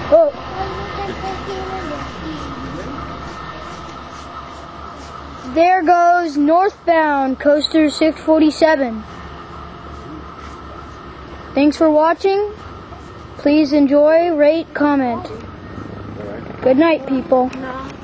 Oh. There goes Northbound Coaster 647. Thanks for watching. Please enjoy, rate, comment. Good night, people.